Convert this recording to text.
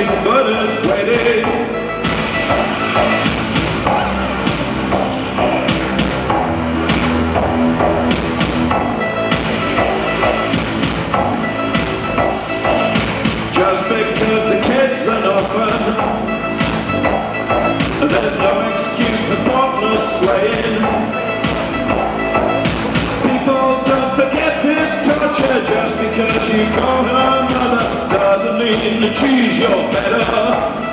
pushing buttons, waiting. Just because the kids are open, there's no excuse for thoughtless swaying. People don't forget this torture. Just because you call her mother doesn't mean that she's your better.